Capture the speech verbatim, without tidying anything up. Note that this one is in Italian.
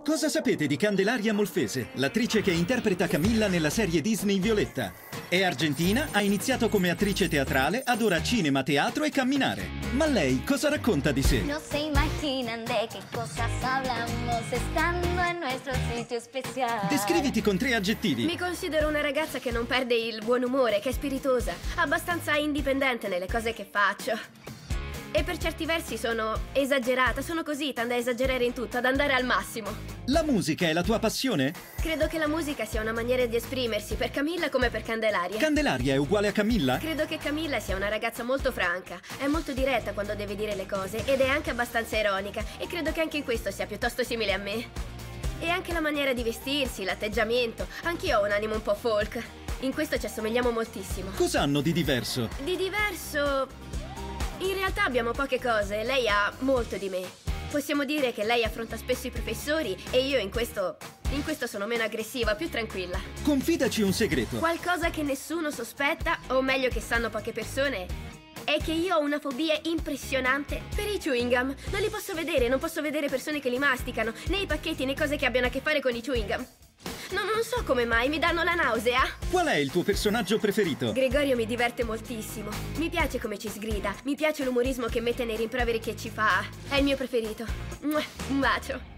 Cosa sapete di Candelaria Molfese, l'attrice che interpreta Camilla nella serie Disney Violetta? È argentina, ha iniziato come attrice teatrale, adora cinema, teatro e camminare. Ma lei cosa racconta di sé? No se imaginan de qué cosas hablamos estando en nuestro sitio especial. Descriviti con tre aggettivi. Mi considero una ragazza che non perde il buon umore, che è spiritosa, abbastanza indipendente nelle cose che faccio. E per certi versi sono esagerata, sono così, tendo a esagerare in tutto, ad andare al massimo. La musica è la tua passione? Credo che la musica sia una maniera di esprimersi, per Camilla come per Candelaria. Candelaria è uguale a Camilla? Credo che Camilla sia una ragazza molto franca, è molto diretta quando deve dire le cose ed è anche abbastanza ironica e credo che anche in questo sia piuttosto simile a me. E anche la maniera di vestirsi, l'atteggiamento, anch'io ho un animo un po' folk. In questo ci assomigliamo moltissimo. Cosa hanno di diverso? Di diverso... In realtà abbiamo poche cose, lei ha molto di me. Possiamo dire che lei affronta spesso i professori e io in questo... in questo sono meno aggressiva, più tranquilla. Confidaci un segreto. Qualcosa che nessuno sospetta, o meglio che sanno poche persone, è che io ho una fobia impressionante per i chewing gum. Non li posso vedere, non posso vedere persone che li masticano, né i pacchetti né cose che abbiano a che fare con i chewing gum. No, non so come mai, mi danno la nausea. Qual è il tuo personaggio preferito? Gregorio mi diverte moltissimo. Mi piace come ci sgrida, mi piace l'umorismo che mette nei rimproveri che ci fa. È il mio preferito. Un bacio.